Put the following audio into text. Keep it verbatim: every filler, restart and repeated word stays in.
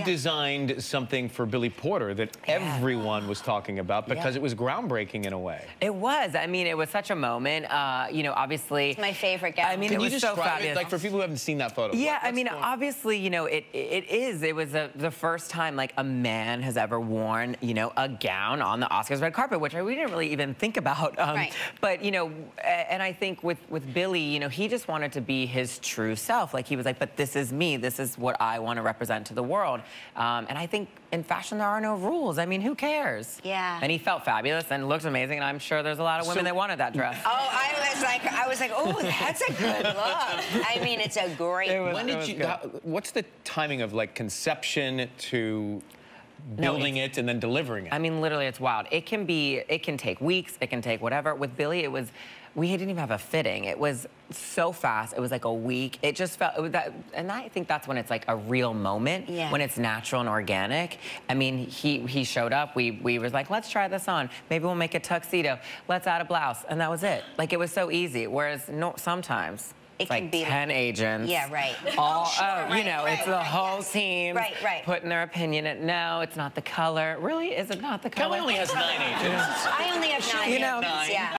designed something for Billy Porter that yeah. everyone was talking about because yeah. it was groundbreaking in a way. It was. I mean, it was such a moment. Uh, you know, obviously. It's my favorite gown. I mean, Can it you was so fabulous. It, like for people who haven't seen that photo. Yeah, what, I mean, going? obviously, you know, it it is. It was a, the first time like a man has ever worn, you know, a gown on the Oscars red carpet, which we didn't really even think about. Um, right. But you know, and I think with with Billy, you know, he just wanted to be his true self. Like he was like, but this is me. This is what I want to represent to the world. Um, and I think in fashion there are no rules. I mean, who cares? Yeah. And he felt fabulous and looked amazing. And I'm sure there's a lot of women so, that wanted that dress. Oh, I was like, I was like, oh, that's a good look. I mean, it's a great. It was, when did you? How, what's the timing of like conception to building no, it and then delivering it? I mean, literally, it's wild. It can be, it can take weeks, it can take whatever. With Billy, it was, we didn't even have a fitting. It was so fast. It was like a week. It just felt, it was that, and I think that's when it's like a real moment, yeah. when it's natural and organic. I mean, he he showed up. We we was like, let's try this on. Maybe we'll make a tuxedo. Let's add a blouse, and that was it. Like it was so easy. Whereas no, sometimes. It it's can like be ten agents. Yeah, right. All, oh, sure, oh, right, you know, right, it's the right, whole yes. team right, right. putting their opinion in. No, it's not the color. Really? Is it not the color? Kelly only has nine agents. I only have nine you know, agents, yeah.